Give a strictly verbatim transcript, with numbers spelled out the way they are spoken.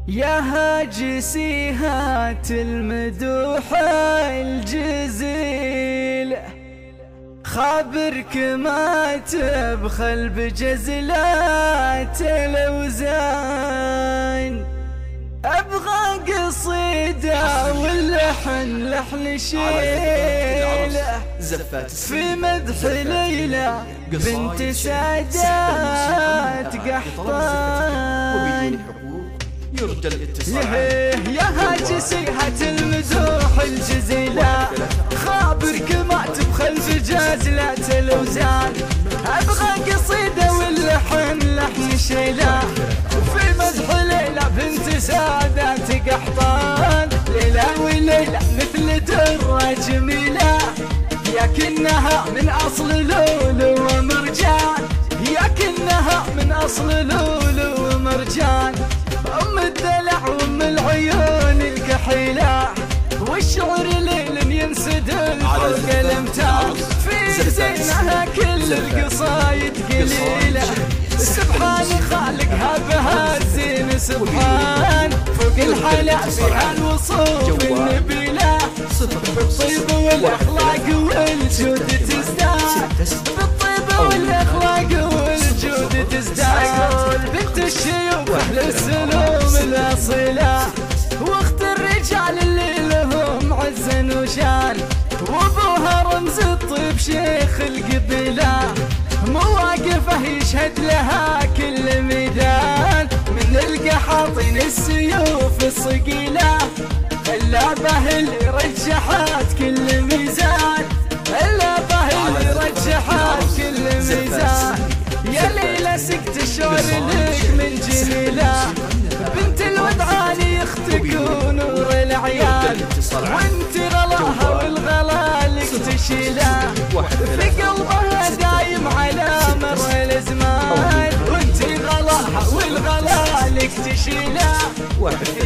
يا هاجسي هات المدوح الجزيل، خابرك ما تبخل بجزلات الأوزان. أبغى قصيدة واللحن لحن شيله في مدح ليلى بنت سادات قحطان. يرجى الاتصال. يا هاجسي هات المدوح الجزيلة، خابرك ما تبخل بجزلات الأوزان. أبغى قصيدة واللحن لحن شيله في مدح ليلى بنت سادات قحطان. ليلى وليلى مثل درة جميلة، ياكنها من أصل لولو ومرجان، ياكنها من أصل لولو ومرجان. أم الدلع وأم العيون الكحيلة، والشعر ليل ينسدل فوق الأمتار. في زينها كل القصايد قليلة، سبحان خالقها بها الزين سبحان. فوق الحلا فيها الوصوف النبيلة، بالطيب والأخلاق والجود تزداد، بالطيب والأخلاق والجود تزداد. بنت الشيوخ أهل السلوم الأصيلة، واخت الرجال اللي لهم عزا وشان. وابوها رمز الطيب شيخ القبيلة، مواقفه يشهد لها كل ميدان. من القحاطين السيوف الصقيلة، اللعبة اللي رجحت كل ميزان، اللعبة اللي رجحت كل ميزان. يا ليلى سكت الشعر لك من جميلة، بنت الودعاني اختك ونور العيال. وانت غلاها والغلا لك تشيله، في قلبها دايم على مر الازمان. وانت غلاها والغلا لك تشيله،